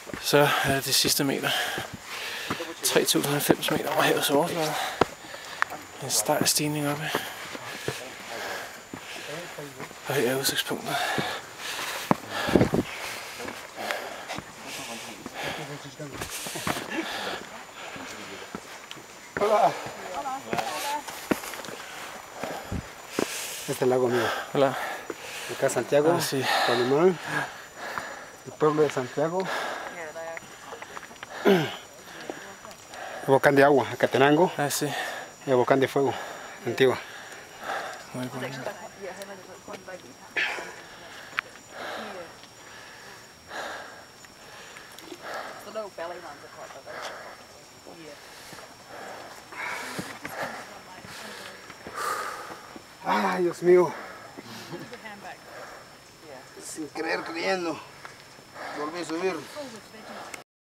Så er det sidste meter. 3090 meter over havets overflade. En stejl stigning oppe. Og her er udsigtspunktet. Hola. Este es el lago mío. Hola. Acá Santiago, Ah, sí. Calimán, el pueblo de Santiago. El volcán de agua, Acatenango, Ah, sí. y el volcán de fuego, Antigua. Muy bueno. Ay, Dios mío. Sin creer, creyendo. Volví a subir.